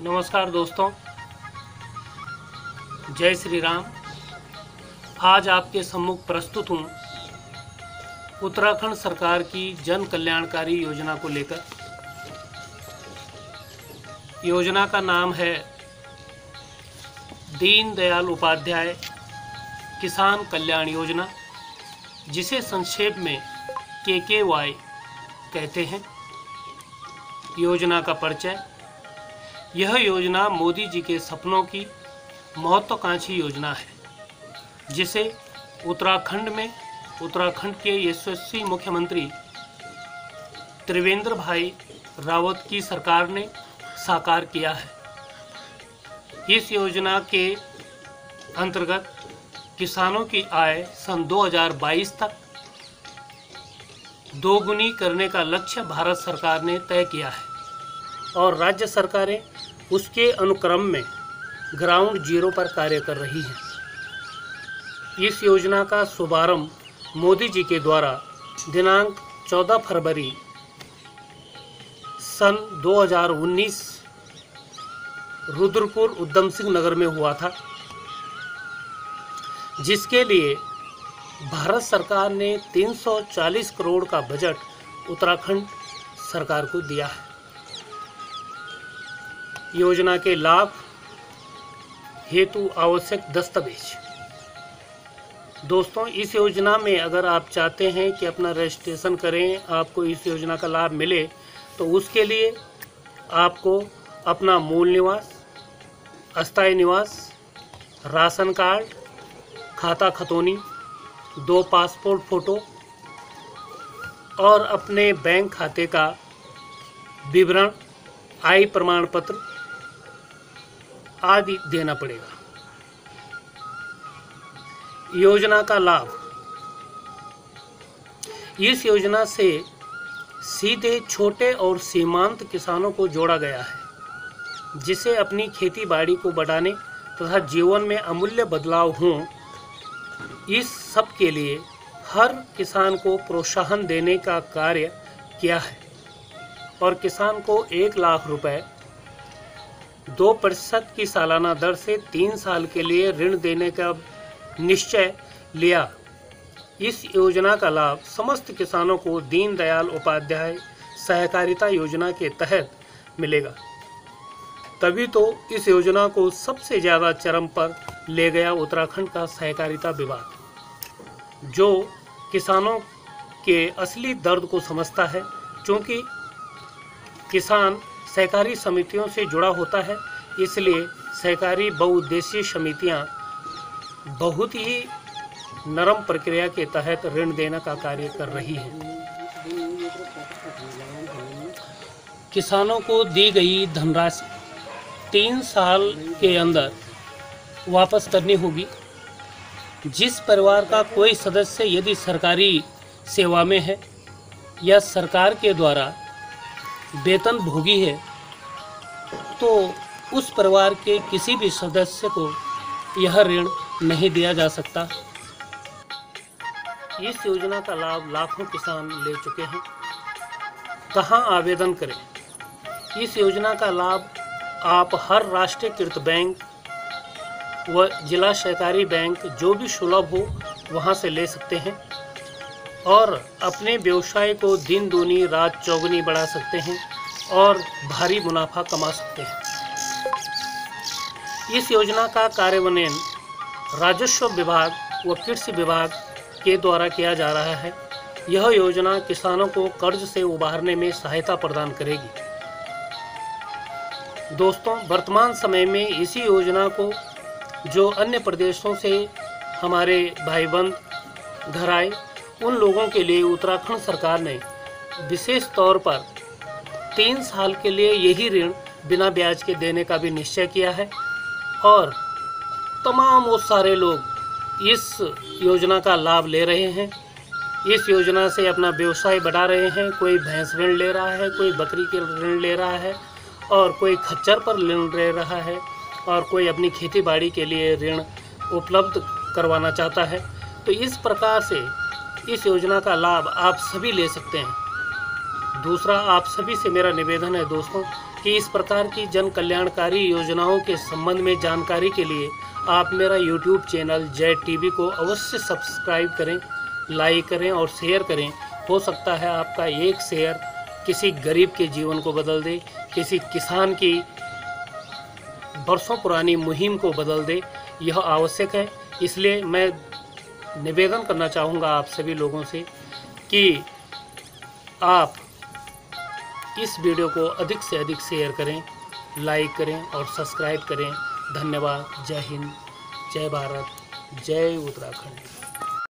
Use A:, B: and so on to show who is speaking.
A: नमस्कार दोस्तों, जय श्री राम। आज आपके सम्मुख प्रस्तुत हूँ उत्तराखंड सरकार की जन कल्याणकारी योजना को लेकर। योजना का नाम है दीन दयाल उपाध्याय किसान कल्याण योजना, जिसे संक्षेप में KKY कहते हैं। योजना का परिचय। यह योजना मोदी जी के सपनों की महत्वाकांक्षी योजना है, जिसे उत्तराखंड के यशस्वी मुख्यमंत्री त्रिवेंद्र भाई रावत की सरकार ने साकार किया है। इस योजना के अंतर्गत किसानों की आय सन 2022 तक दोगुनी करने का लक्ष्य भारत सरकार ने तय किया है और राज्य सरकारें उसके अनुक्रम में ग्राउंड जीरो पर कार्य कर रही हैं। इस योजना का शुभारंभ मोदी जी के द्वारा दिनांक 14 फरवरी सन 2019 रुद्रपुर उधम सिंह नगर में हुआ था, जिसके लिए भारत सरकार ने 340 करोड़ का बजट उत्तराखंड सरकार को दिया है। योजना के लाभ हेतु आवश्यक दस्तावेज। दोस्तों, इस योजना में अगर आप चाहते हैं कि अपना रजिस्ट्रेशन करें, आपको इस योजना का लाभ मिले, तो उसके लिए आपको अपना मूल निवास, अस्थायी निवास, राशन कार्ड, खाता खतौनी, 2 पासपोर्ट फ़ोटो और अपने बैंक खाते का विवरण, आय प्रमाण पत्र आदि देना पड़ेगा। योजना का लाभ। इस योजना से सीधे छोटे और सीमांत किसानों को जोड़ा गया है, जिसे अपनी खेती बाड़ी को बढ़ाने तथा जीवन में अमूल्य बदलाव हों। इस सब के लिए हर किसान को प्रोत्साहन देने का कार्य किया है और किसान को 1 लाख रुपए 2% की सालाना दर से 3 साल के लिए ऋण देने का निश्चय लिया। इस योजना का लाभ समस्त किसानों को दीन दयाल उपाध्याय सहकारिता योजना के तहत मिलेगा। तभी तो इस योजना को सबसे ज़्यादा चरम पर ले गया उत्तराखंड का सहकारिता विभाग, जो किसानों के असली दर्द को समझता है। क्योंकि किसान सहकारी समितियों से जुड़ा होता है, इसलिए सहकारी बहुउद्देशीय समितियां बहुत ही नरम प्रक्रिया के तहत ऋण देने का कार्य कर रही हैं। किसानों को दी गई धनराशि 3 साल के अंदर वापस करनी होगी। जिस परिवार का कोई सदस्य यदि सरकारी सेवा में है या सरकार के द्वारा वेतन भोगी है, तो उस परिवार के किसी भी सदस्य को यह ऋण नहीं दिया जा सकता। इस योजना का लाभ लाखों किसान ले चुके हैं। कहाँ आवेदन करें? इस योजना का लाभ आप हर राष्ट्रीयकृत बैंक व जिला सहकारी बैंक जो भी सुलभ हो वहाँ से ले सकते हैं और अपने व्यवसाय को दिन दूनी रात चौगुनी बढ़ा सकते हैं और भारी मुनाफा कमा सकते हैं। इस योजना का कार्यान्वयन राजस्व विभाग व कृषि विभाग के द्वारा किया जा रहा है। यह योजना किसानों को कर्ज से उबारने में सहायता प्रदान करेगी। दोस्तों, वर्तमान समय में इसी योजना को जो अन्य प्रदेशों से हमारे भाई बंद घर आए, उन लोगों के लिए उत्तराखंड सरकार ने विशेष तौर पर 3 साल के लिए यही ऋण बिना ब्याज के देने का भी निश्चय किया है और तमाम वो सारे लोग इस योजना का लाभ ले रहे हैं। इस योजना से अपना व्यवसाय बढ़ा रहे हैं। कोई भैंस ऋण ले रहा है, कोई बकरी के ऋण ले रहा है और कोई खच्चर पर ऋण ले रहा है और कोई अपनी खेती बाड़ी के लिए ऋण उपलब्ध करवाना चाहता है। तो इस प्रकार से इस योजना का लाभ आप सभी ले सकते हैं। दूसरा, आप सभी से मेरा निवेदन है दोस्तों कि इस प्रकार की जन कल्याणकारी योजनाओं के संबंध में जानकारी के लिए आप मेरा YouTube चैनल जय टीवी को अवश्य सब्सक्राइब करें, लाइक करें और शेयर करें। हो सकता है आपका एक शेयर किसी गरीब के जीवन को बदल दे, किसी किसान की बरसों पुरानी मुहिम को बदल दे। यह आवश्यक है। इसलिए मैं निवेदन करना चाहूँगा आप सभी लोगों से कि आप इस वीडियो को अधिक से अधिक शेयर करें, लाइक करें और सब्सक्राइब करें। धन्यवाद। जय हिंद, जय भारत, जय उत्तराखंड।